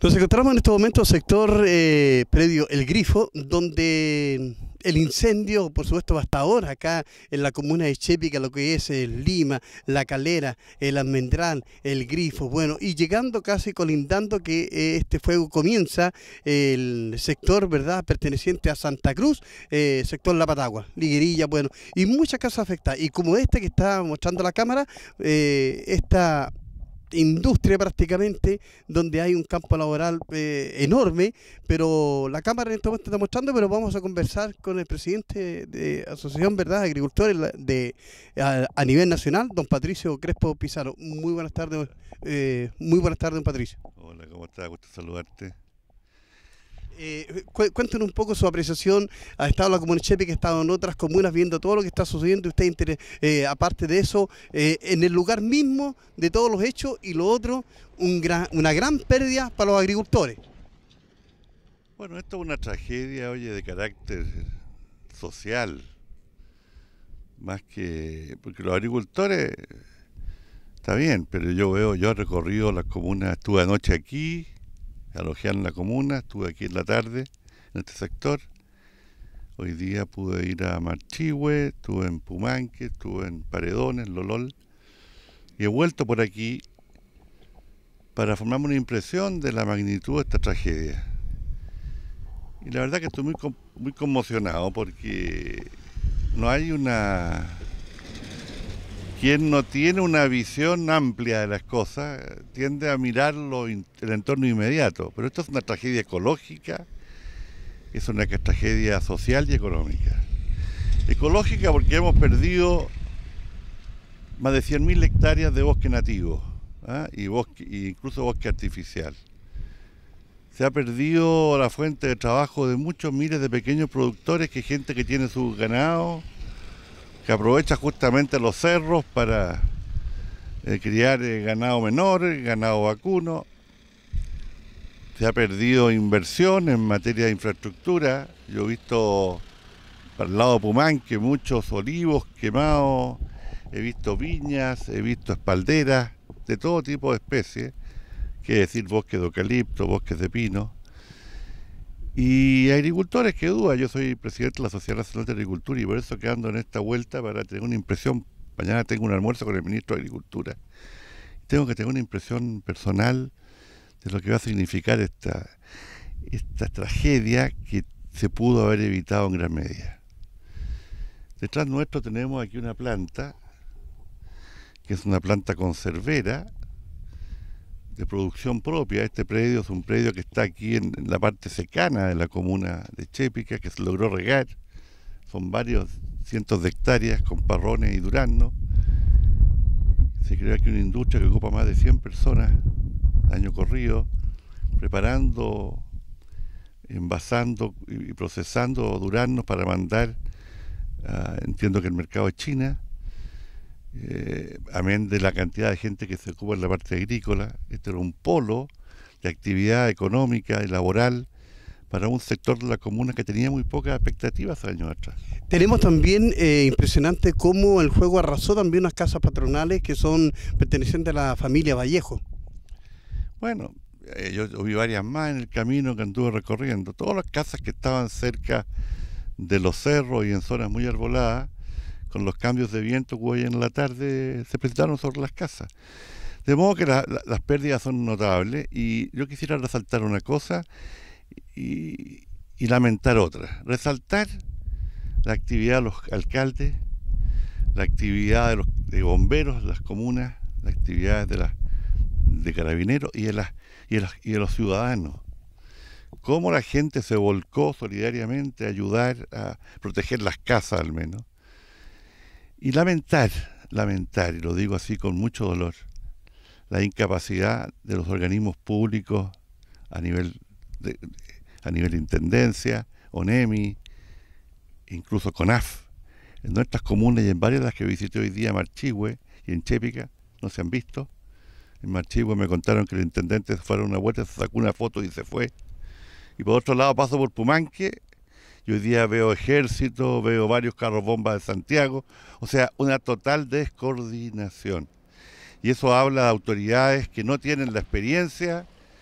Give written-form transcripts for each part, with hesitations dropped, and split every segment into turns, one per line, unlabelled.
Nos encontramos en este momento sector predio El Grifo, donde el incendio, por supuesto, hasta ahora acá en la comuna de Chépica, lo que es Lima, La Calera, el Almendral, El Grifo, bueno, y llegando casi colindando que este fuego comienza el sector, ¿verdad?, perteneciente a Santa Cruz, sector La Patagua, Liguerilla, bueno, y muchas casas afectadas. Y como este que está mostrando la cámara, esta industria prácticamente, donde hay un campo laboral enorme, pero la Cámara en este momento está mostrando, pero vamos a conversar con el presidente de Asociación Verdad Agricultores a nivel nacional, don Patricio Crespo Pizarro. Muy buenas tardes, don Patricio.
Hola, ¿cómo estás? Gusto saludarte.
Cuéntenos un poco su apreciación. Ha estado en la comuna de Chepe, que ha estado en otras comunas viendo todo lo que está sucediendo. Usted, aparte de eso, en el lugar mismo de todos los hechos, y lo otro, una gran pérdida para los agricultores.
Bueno, esto es una tragedia, oye, de carácter social, más que... porque los agricultores, está bien, pero yo he recorrido las comunas, estuve anoche aquí, alojé en la comuna, estuve aquí en la tarde, en este sector. Hoy día pude ir a Marchihue, estuve en Pumanque, estuve en Paredones, Lolol, y he vuelto por aquí para formarme una impresión de la magnitud de esta tragedia. Y la verdad que estoy muy conmocionado porque no hay quien no tiene una visión amplia de las cosas tiende a mirarlo el entorno inmediato, pero esto es una tragedia ecológica, es una tragedia social y económica. Ecológica porque hemos perdido más de 100.000 hectáreas de bosque nativo, y incluso bosque artificial. Se ha perdido la fuente de trabajo de muchos miles de pequeños productores, que gente que tiene sus ganados, que aprovecha justamente los cerros para criar ganado menor, ganado vacuno. Se ha perdido inversión en materia de infraestructura. Yo he visto para el lado de Pumanque muchos olivos quemados, he visto viñas, he visto espalderas de todo tipo de especies, que decir bosques de eucalipto, bosques de pino. Y agricultores, qué duda, yo soy presidente de la Sociedad Nacional de Agricultura y por eso que ando en esta vuelta para tener una impresión. Mañana tengo un almuerzo con el ministro de Agricultura. Tengo que tener una impresión personal de lo que va a significar esta tragedia que se pudo haber evitado en gran medida. Detrás nuestro tenemos aquí una planta, que es una planta conservera, de producción propia. Este predio es un predio que está aquí en la parte secana de la comuna de Chépica, que se logró regar. Son varios cientos de hectáreas con parrones y duraznos. Se crea aquí una industria que ocupa más de 100 personas año corrido, preparando, envasando y procesando duraznos para mandar, entiendo que el mercado es China. Amén de la cantidad de gente que se ocupa en la parte agrícola. Este era un polo de actividad económica y laboral para un sector de la comuna que tenía muy pocas expectativas años atrás.
Tenemos también impresionante cómo el fuego arrasó también unas casas patronales que son pertenecientes a la familia Vallejo.
Bueno, yo vi varias más en el camino que anduve recorriendo. Todas las casas que estaban cerca de los cerros y en zonas muy arboladas, con los cambios de viento que hoy en la tarde se presentaron sobre las casas. De modo que las pérdidas son notables, y yo quisiera resaltar una cosa y lamentar otra. Resaltar la actividad de los alcaldes, la actividad de bomberos, las comunas, las actividades de carabineros y de los ciudadanos. Cómo la gente se volcó solidariamente a ayudar a proteger las casas al menos. Y lamentar, y lo digo así con mucho dolor, la incapacidad de los organismos públicos a nivel de Intendencia, ONEMI, incluso CONAF, en nuestras comunas y en varias de las que visité hoy día, Marchihue y en Chépica, no se han visto. En Marchihue me contaron que el intendente fue a dar una vuelta, se sacó una foto y se fue. Y por otro lado paso por Pumanque, y hoy día veo ejército, veo varios carros bombas de Santiago, o sea, una total descoordinación. Y eso habla de autoridades que no tienen la experiencia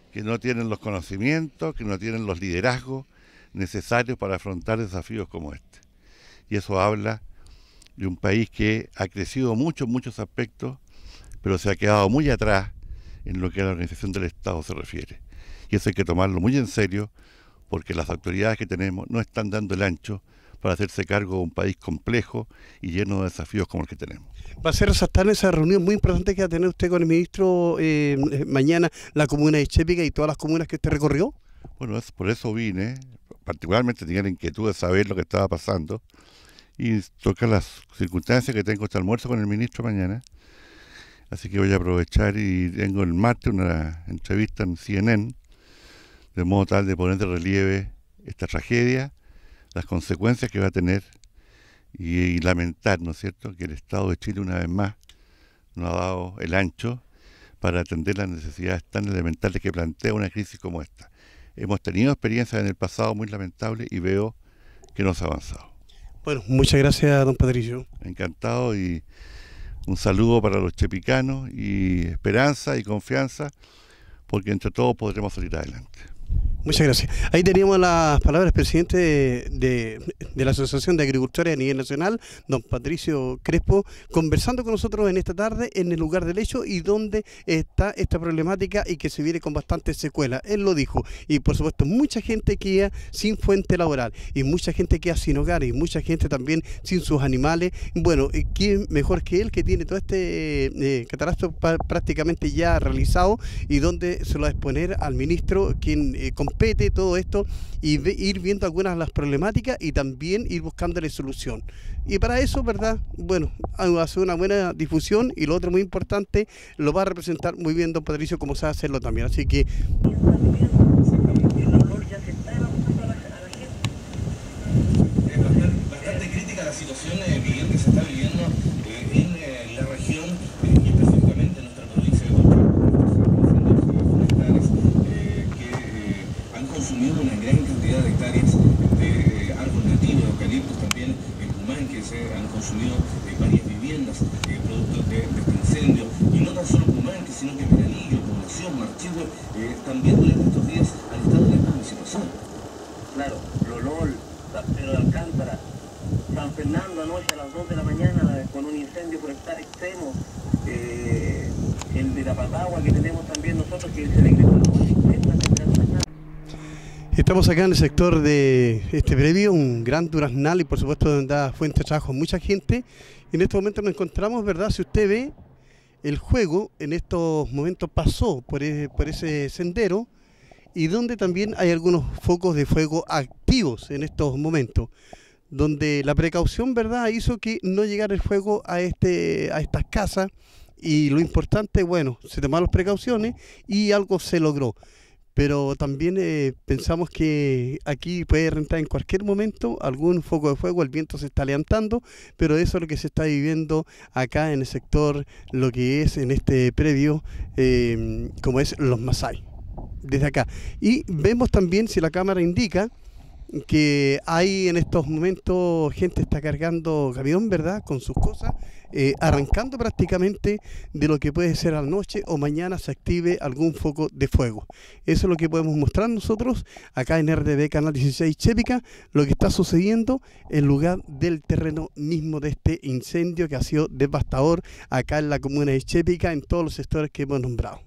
que no tienen los conocimientos, que no tienen los liderazgos necesarios para afrontar desafíos como este. Y eso habla de un país que ha crecido mucho en muchos aspectos, pero se ha quedado muy atrás en lo que a la organización del Estado se refiere. Y eso hay que tomarlo muy en serio, porque las autoridades que tenemos no están dando el ancho para hacerse cargo de un país complejo y lleno de desafíos como el que tenemos.
Va a ser resaltar esa reunión muy importante que va a tener usted con el ministro mañana, la comuna de Chépica y todas las comunas que usted recorrió.
Bueno, por eso vine, particularmente tenía la inquietud de saber lo que estaba pasando y tocar las circunstancias que tengo este almuerzo con el ministro mañana. Así que voy a aprovechar y tengo el martes una entrevista en CNN, de modo tal de poner de relieve esta tragedia, las consecuencias que va a tener y lamentar, ¿no es cierto?, que el Estado de Chile una vez más no ha dado el ancho para atender las necesidades tan elementales que plantea una crisis como esta. Hemos tenido experiencias en el pasado muy lamentables y veo que no se ha avanzado.
Bueno, muchas gracias, don Patricio.
Encantado y un saludo para los chepicanos y esperanza y confianza, porque entre todos podremos salir adelante.
Muchas gracias. Ahí teníamos las palabras del presidente de la Asociación de Agricultores a nivel nacional, don Patricio Crespo, conversando con nosotros en esta tarde en el lugar del hecho y donde está esta problemática y que se viene con bastantes secuelas. Él lo dijo. Y por supuesto, mucha gente queda sin fuente laboral y mucha gente queda sin hogar y mucha gente también sin sus animales. Bueno, ¿quién mejor que él que tiene todo este catastro prácticamente ya realizado y donde se lo va a exponer al ministro quien compete todo esto y ir viendo algunas de las problemáticas y también ir buscándole solución. Y para eso, ¿verdad? Bueno, hace una buena difusión y lo otro muy importante, lo va a representar muy bien don Patricio como sabe hacerlo también. Así que...
Bastante crítica la situación, Miguel, que se está viviendo en la región y específicamente en nuestra provincia de han consumido una gran cantidad de hectáreas de árbol nativo, de eucaliptos también, en Pumán, que se han consumido varias viviendas producto de este incendio. Y no tan solo Pumán, sino que Miranillo, Población, Marchihue, también durante estos días han estado en esta situación.
Claro, Lolol, San Pedro de Alcántara, San Fernando anoche a las 2 de la mañana con un incendio forestal extremo, el de la Patagua que tenemos también nosotros que se le ingresaron 50 temperaturas.
Estamos acá en el sector de este predio, un gran duraznal y por supuesto donde da fuente de trabajo a mucha gente. Y en este momento nos encontramos, ¿verdad? Si usted ve, el juego en estos momentos pasó por ese sendero y donde también hay algunos focos de fuego activos en estos momentos, donde la precaución, ¿verdad?, hizo que no llegara el fuego a estas casas y lo importante, bueno, se tomaron las precauciones y algo se logró. Pero también pensamos que aquí puede rentar en cualquier momento algún foco de fuego, el viento se está levantando, pero eso es lo que se está viviendo acá en el sector, lo que es en este predio, como es Los Masái, desde acá. Y vemos también, si la cámara indica, que hay en estos momentos gente está cargando camión, ¿verdad?, con sus cosas, arrancando prácticamente de lo que puede ser a la noche o mañana se active algún foco de fuego. Eso es lo que podemos mostrar nosotros acá en RDB Canal 16 Chépica, lo que está sucediendo en lugar del terreno mismo de este incendio que ha sido devastador acá en la comuna de Chépica, en todos los sectores que hemos nombrado.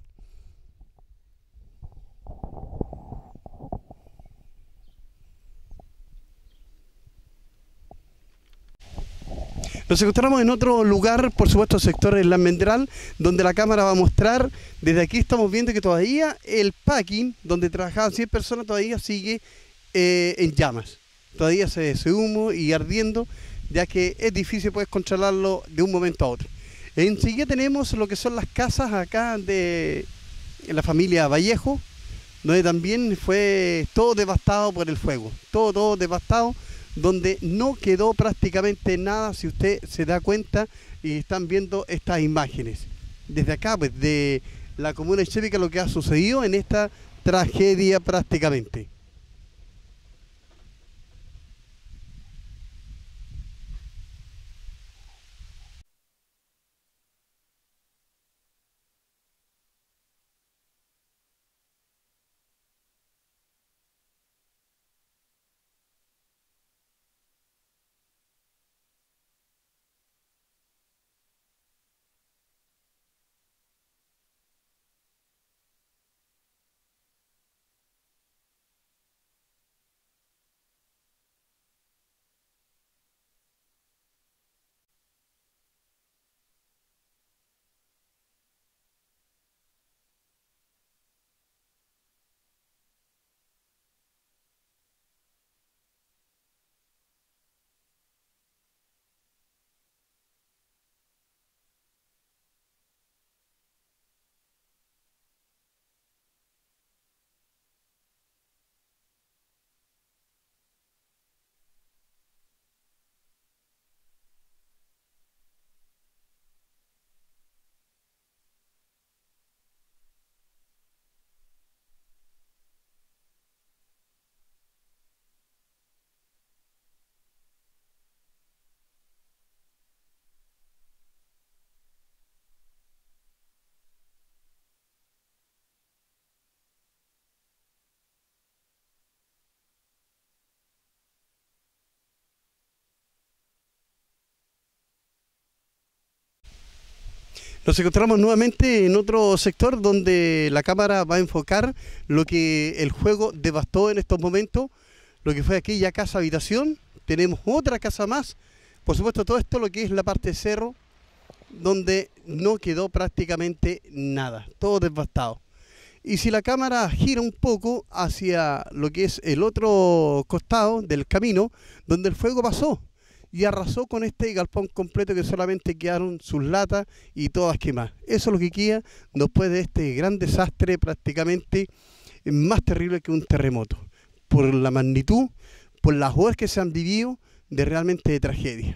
Nos encontramos en otro lugar, por supuesto, el sector del Almendral, donde la cámara va a mostrar. Desde aquí estamos viendo que todavía el packing, donde trabajaban 100 personas, todavía sigue en llamas. Todavía se ve ese humo y ardiendo, ya que es difícil poder controlarlo de un momento a otro. Enseguida tenemos lo que son las casas acá de la familia Vallejo, donde también fue todo devastado por el fuego. Todo devastado, donde no quedó prácticamente nada, si usted se da cuenta y están viendo estas imágenes. Desde acá, pues, de la comuna de Chépica, lo que ha sucedido en esta tragedia prácticamente. Nos encontramos nuevamente en otro sector donde la cámara va a enfocar lo que el juego devastó en estos momentos, lo que fue aquella casa habitación. Tenemos otra casa más, por supuesto todo esto lo que es la parte de cerro, donde no quedó prácticamente nada, todo devastado. Y si la cámara gira un poco hacia lo que es el otro costado del camino, donde el fuego pasó y arrasó con este galpón completo, que solamente quedaron sus latas y todas quemadas. Eso es lo que queda después de este gran desastre, prácticamente más terrible que un terremoto, por la magnitud, por las horas que se han vivido de realmente de tragedia.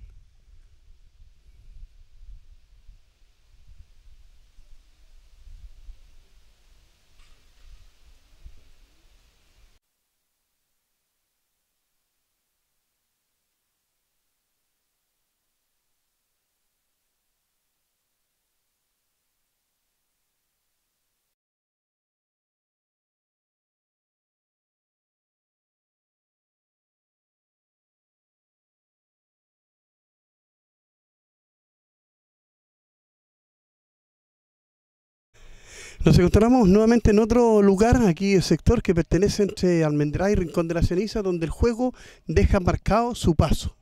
Nos encontramos nuevamente en otro lugar, aquí el sector que pertenece entre Almendral y Rincón de la Ceniza, donde el juego deja marcado su paso,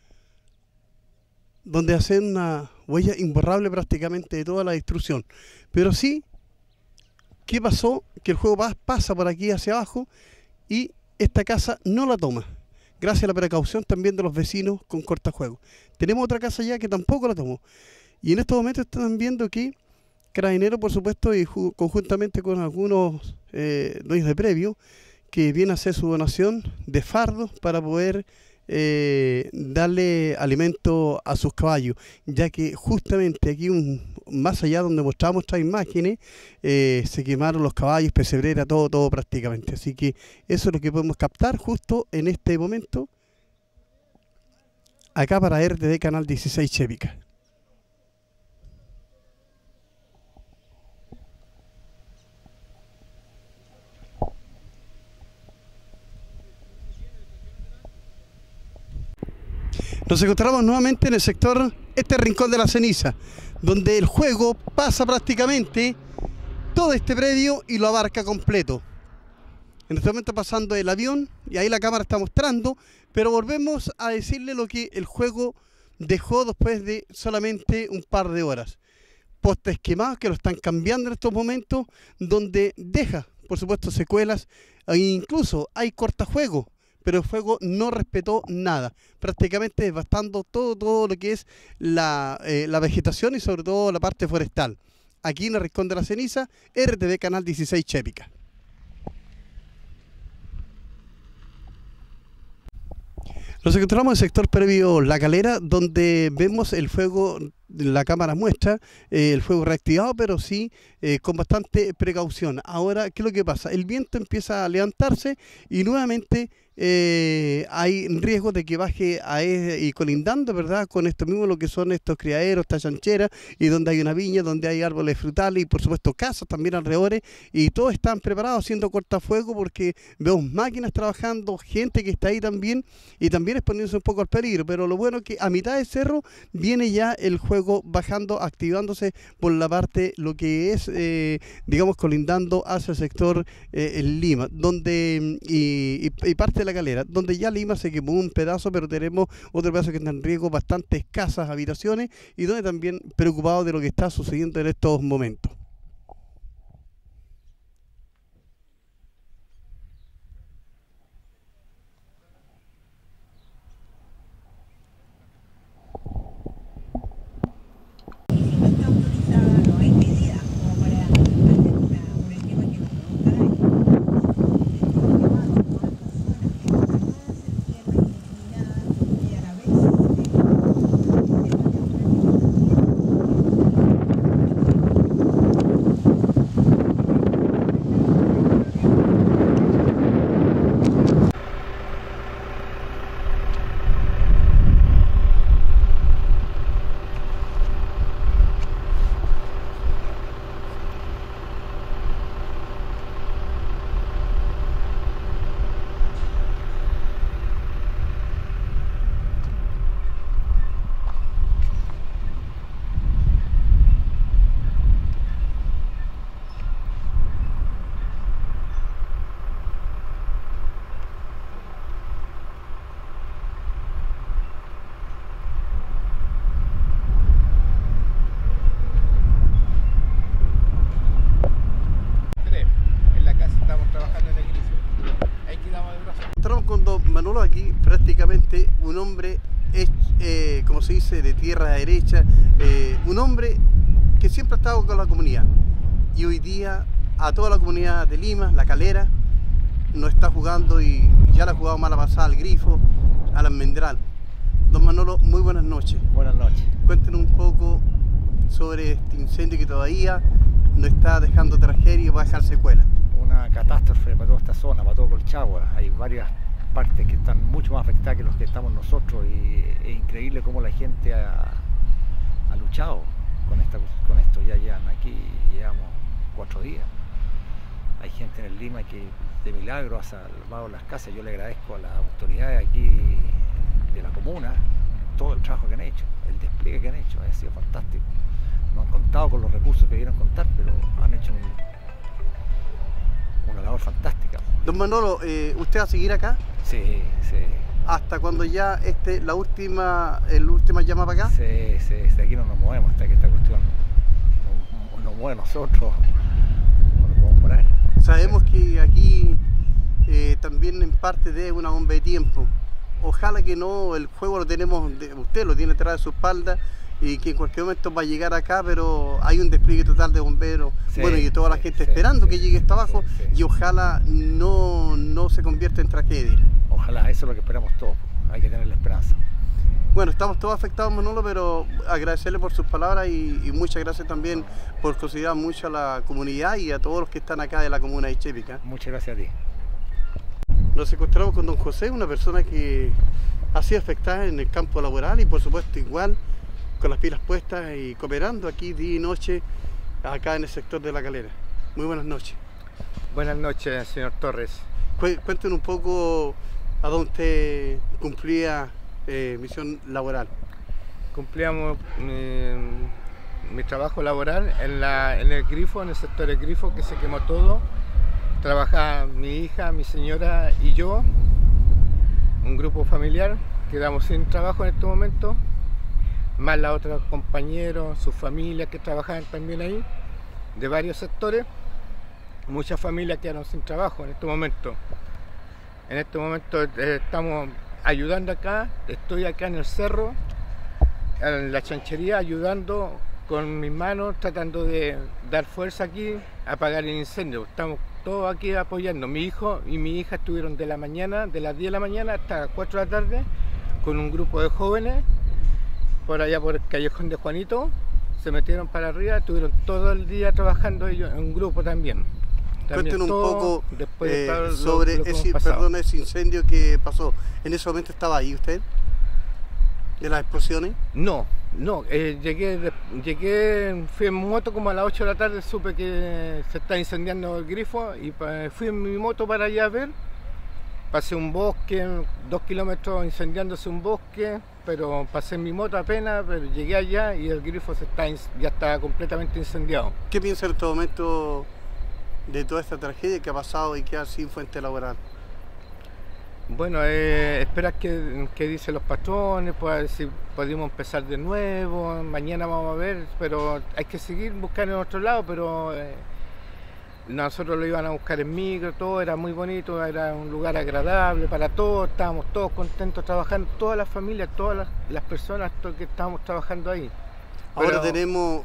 donde hace una huella imborrable prácticamente de toda la destrucción. Pero sí, ¿qué pasó? Que el juego pasa por aquí hacia abajo y esta casa no la toma, gracias a la precaución también de los vecinos con cortafuegos. Tenemos otra casa ya que tampoco la tomó. Y en estos momentos están viendo que Carabineros, por supuesto, y conjuntamente con algunos dueños de previo, que vienen a hacer su donación de fardos para poder darle alimento a sus caballos, ya que justamente aquí, más allá donde mostramos estas imágenes, se quemaron los caballos, pesebrera, todo prácticamente. Así que eso es lo que podemos captar justo en este momento, acá para RTD Canal 16 Chepica. Nos encontramos nuevamente en el sector, Rincón de la Ceniza, donde el juego pasa prácticamente todo este predio y lo abarca completo. En este momento pasando el avión, y ahí la cámara está mostrando, pero volvemos a decirle lo que el juego dejó después de solamente un par de horas. Postes quemados que lo están cambiando en estos momentos, donde deja, por supuesto, secuelas, e incluso hay cortafuegos, pero el fuego no respetó nada, prácticamente devastando todo lo que es la vegetación y sobre todo la parte forestal. Aquí en el Rincón de la Ceniza, RTV Canal 16 Chepica. Nos encontramos en el sector previo La Calera, donde vemos el fuego, la cámara muestra el fuego reactivado, pero sí con bastante precaución. Ahora, ¿qué es lo que pasa? El viento empieza a levantarse y nuevamente hay riesgo de que baje y colindando, ¿verdad?, con esto mismo, lo que son estos criaderos, estas chancheras, y donde hay una viña, donde hay árboles frutales y por supuesto casas también alrededor, y todos están preparados haciendo cortafuego, porque vemos máquinas trabajando, gente que está ahí también, y también exponiéndose un poco al peligro. Pero lo bueno es que a mitad del cerro viene ya el fuego bajando, activándose por la parte, lo que es, digamos, colindando hacia el sector Lima, donde y parte de La Calera, donde ya Lima se quemó un pedazo, pero tenemos otro pedazo que está en riesgo, bastante escasas habitaciones, y donde también preocupados de lo que está sucediendo en estos momentos.
trabajando en el grifo. Ahí quedamos de brazos.
Entramos con don Manolo aquí, prácticamente un hombre, como se dice, de tierra derecha, un hombre que siempre ha estado con la comunidad. Y hoy día a toda la comunidad de Lima, La Calera, nos está jugando y ya la ha jugado mala pasada al Grifo, al Almendral. Don Manolo, muy buenas noches.
Buenas noches.
Cuéntenos un poco sobre este incendio que todavía nos está dejando tragedia y va a dejar secuelas.
Una catástrofe para toda esta zona, para todo Colchagua. Hay varias partes que están mucho más afectadas que los que estamos nosotros y es increíble cómo la gente ha luchado con esto. Ya llevan aquí, llevamos 4 días. Hay gente en el Lima que de milagro ha salvado las casas. Yo le agradezco a las autoridades aquí de la comuna todo el trabajo que han hecho, el despliegue que han hecho, ha sido fantástico. No han contado con los recursos que debieron contar, pero han hecho una labor fantástica.
Don Manolo, ¿usted va a seguir acá?
Sí, sí.
¿Hasta cuando ya la última llama para acá?
Sí, de aquí no nos movemos hasta que esta cuestión nos mueve a nosotros, no nos podemos parar.
Sabemos que aquí también en parte de una bomba de tiempo. Ojalá que no, el juego lo tenemos, usted lo tiene detrás de su espalda y que en cualquier momento va a llegar acá, pero hay un despliegue total de bomberos, sí, bueno, y toda la gente esperando que llegue hasta abajo, y ojalá no se convierta en tragedia.
Ojalá, eso es lo que esperamos todos, hay que tener la esperanza.
Bueno, estamos todos afectados, Manolo, pero agradecerle por sus palabras y muchas gracias también por considerar mucho a la comunidad y a todos los que están acá de la comuna de Ixchepica.
Muchas gracias a ti.
Nos encontramos con don José, una persona que ha sido afectada en el campo laboral y por supuesto igual con las pilas puestas y cooperando aquí día y noche acá en el sector de La Calera. Muy buenas noches.
Buenas noches, señor Torres.
Cuéntenos un poco a dónde usted cumplía misión laboral.
Cumplíamos mi trabajo laboral en el Grifo, en el sector del Grifo, que se quemó todo. Trabajaba mi hija, mi señora y yo, un grupo familiar, quedamos sin trabajo en este momento, más los otros compañeros, sus familias que trabajaban también ahí, de varios sectores. Muchas familias quedaron sin trabajo en este momento. En este momento estamos ayudando acá, estoy acá en el cerro, en la chanchería, ayudando con mis manos, tratando de dar fuerza aquí a apagar el incendio. Estamos todos aquí apoyando. Mi hijo y mi hija estuvieron de las 10 de la mañana hasta las 4 de la tarde con un grupo de jóvenes por allá por el callejón de Juanito, se metieron para arriba, estuvieron todo el día trabajando ellos en un grupo también.
Cuéntenos un poco sobre ese incendio que pasó. ¿En ese momento estaba ahí usted? ¿De las explosiones?
No, llegué, fui en moto como a las 8 de la tarde, supe que se está incendiando el Grifo y fui en mi moto para allá a ver. Pasé un bosque, 2 kilómetros incendiándose un bosque, pero pasé en mi moto apenas, pero llegué allá y el Grifo ya está completamente incendiado.
¿Qué piensa en este momento de toda esta tragedia que ha pasado y quedar sin fuente laboral?
Bueno, esperar que dicen los patrones, pues si podemos empezar de nuevo, mañana vamos a ver, pero hay que seguir buscando en otro lado, pero nosotros lo iban a buscar en micro, todo era muy bonito, era un lugar agradable para todos, estábamos todos contentos trabajando, todas las familias, todas las personas que estábamos trabajando ahí.
Ahora tenemos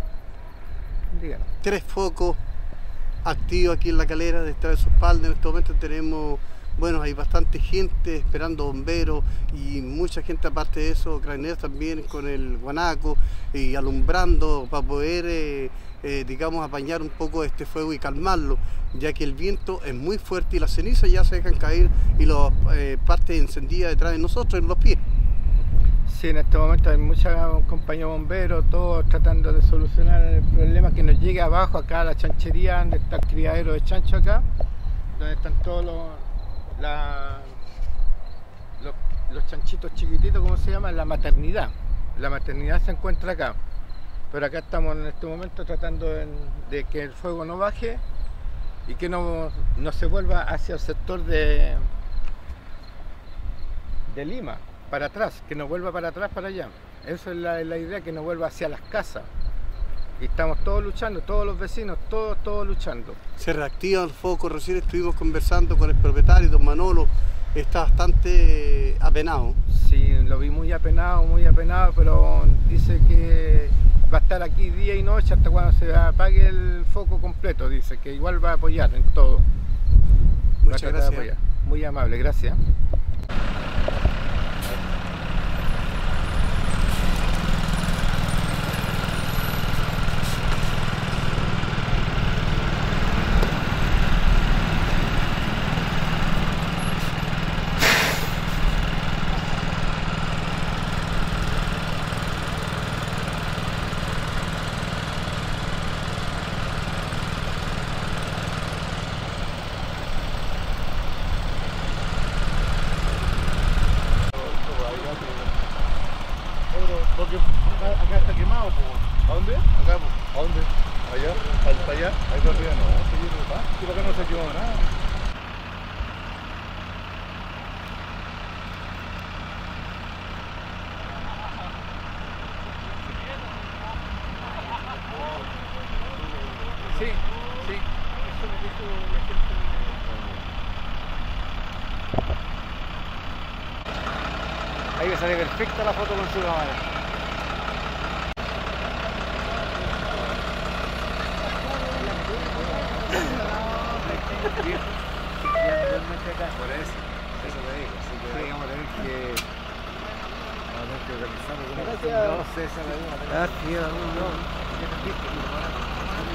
3 focos activos aquí en La Calera, detrás de su espalda. En este momento tenemos, bueno, hay bastante gente esperando bomberos y mucha gente aparte de eso, carabineros también con el guanaco y alumbrando para poder, digamos, apañar un poco este fuego y calmarlo, ya que el viento es muy fuerte y las cenizas ya se dejan caer y las partes encendidas detrás de nosotros en los pies.
Sí, en este momento hay muchas compañías bomberos, todos tratando de solucionar el problema que nos llegue abajo, acá a la chanchería, donde está el criadero de chancho acá, donde están todos los chanchitos chiquititos, ¿cómo se llama? La maternidad. La maternidad se encuentra acá. Pero acá estamos en este momento tratando de que el fuego no baje y que no se vuelva hacia el sector de Lima, para atrás, que no vuelva para atrás, para allá. Esa es la idea, que no vuelva hacia las casas. Y estamos todos luchando, todos los vecinos, todos luchando.
Se reactiva el foco, recién estuvimos conversando con el propietario, don Manolo, está bastante apenado.
Sí, lo vi muy apenado, pero dice que va a estar aquí día y noche hasta cuando se apague el foco completo, dice que igual va a apoyar en todo.
Muchas gracias.
Muy amable, gracias.
Porque acá está quemado, ¿a dónde? Acá, ¿a dónde? Allá, para allá, ahí para arriba no, y por acá no se quemó nada.
Sí, eso me dijo la gente.
Ahí me sale perfecta la foto con su cámara. Por eso te digo, así que vamos a tener que organizarlo. No sé, esa es la duda.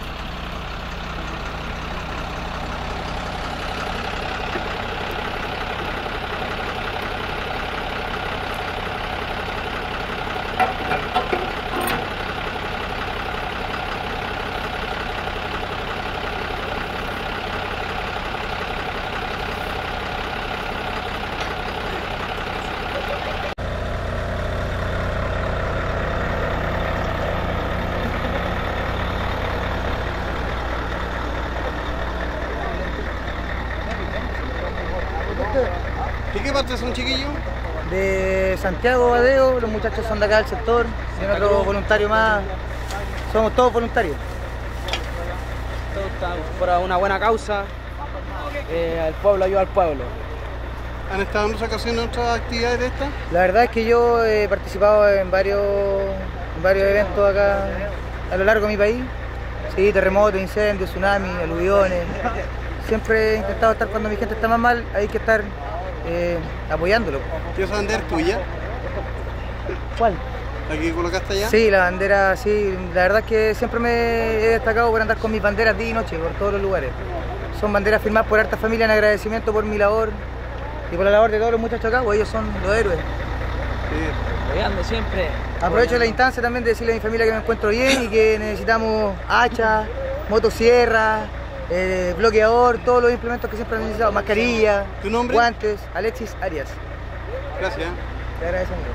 ¿De qué parte son, chiquillos?
De Santiago Badeo, los muchachos son de acá del sector, y otro voluntario más, somos todos voluntarios.
Todos están por una buena causa, el pueblo ayuda al pueblo.
¿Han estado en otras ocasiones en otras actividades de estas?
La verdad es que yo he participado en varios eventos acá a lo largo de mi país, sí, terremotos, incendios, tsunamis, aluviones. Siempre he intentado estar cuando mi gente está más mal, hay que estar apoyándolo.
¿Y esa bandera es tuya?
¿Cuál?
¿La que colocaste allá?
Sí, la bandera, sí. La verdad es que siempre me he destacado por andar con mis banderas día y noche por todos los lugares. Son banderas firmadas por harta familia en agradecimiento por mi labor y por la labor de todos los muchachos acá, pues ellos son los héroes.
Sí.
Apoyando siempre.
Aprovecho la instancia también de decirle a mi familia que me encuentro bien y que necesitamos hacha, motosierra, bloqueador, todos los implementos que siempre han necesitado, mascarilla,
¿Tu nombre?
guantes. Alexis Arias.
Gracias.
Te agradezco mucho.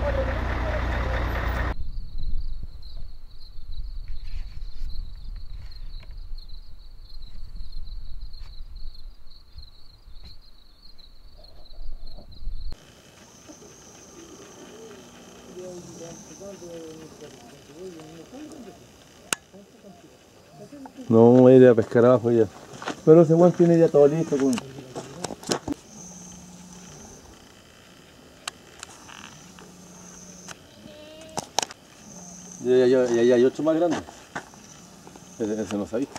No, voy a ir a pescar abajo ya. Pero ese Juan tiene ya todo listo. Ya hay 8 más grandes. Ese no sabía.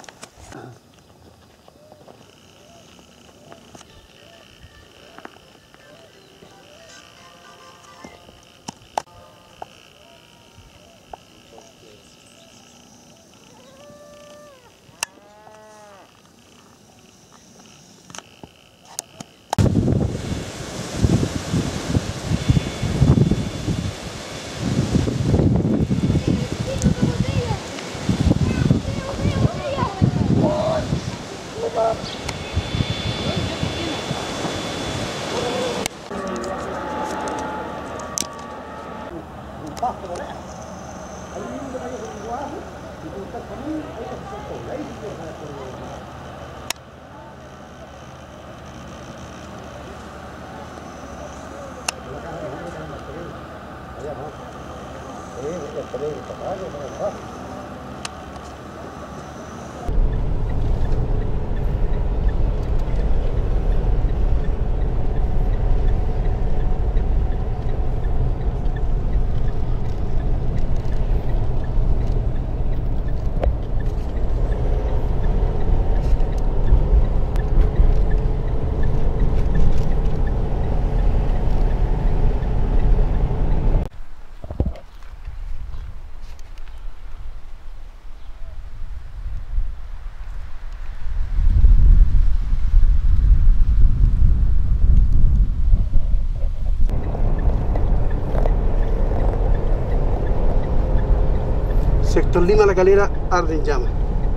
Sector Lima, La Calera, arde en llamas.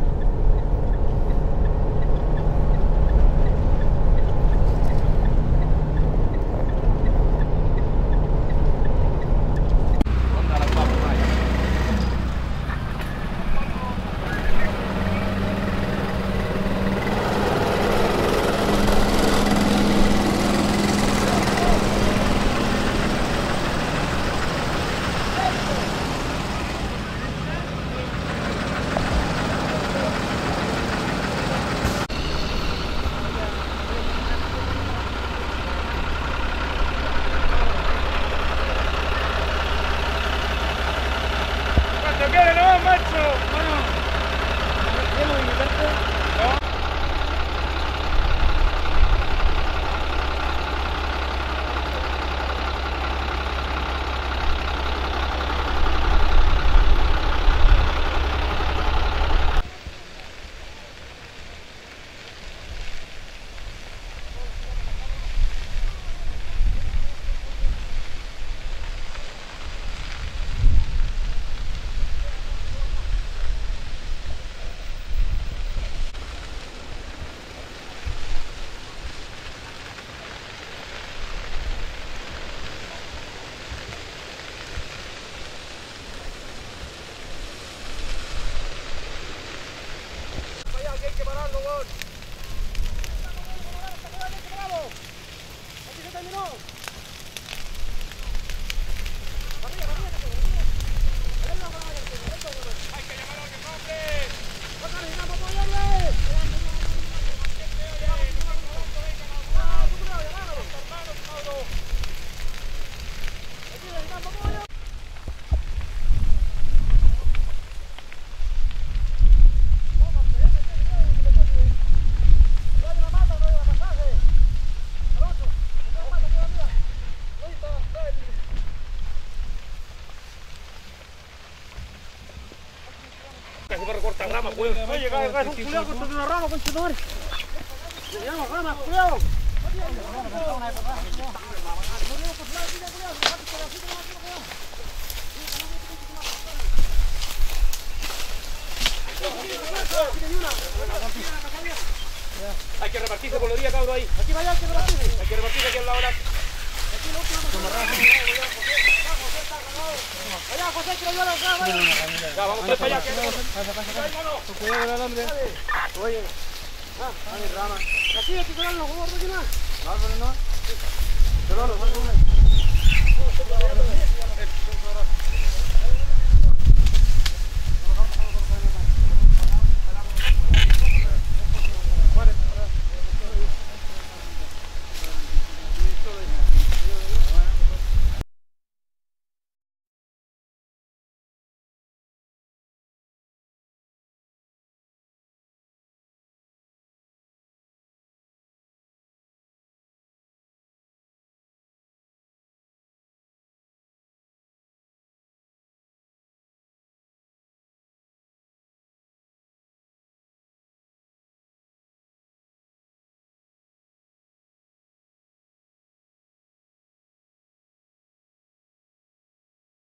Casi para recortar ramas, pues. Oye, cae un culiao con una rama, con chetores. Llevamos ramas, culiao. Hay que repartirse por los días, cabrón, ahí. Aquí vaya, hay que repartirse. Hay que repartirse aquí al lado. Allá, José, que lo lleva acá, vaya. Ya, vamos para allá. Cuidado con el alambre. Oye. Ah, mi rama. Aquí, hay que pegarlo, ¿cómo va a rellenar? No, pero no. Pero no,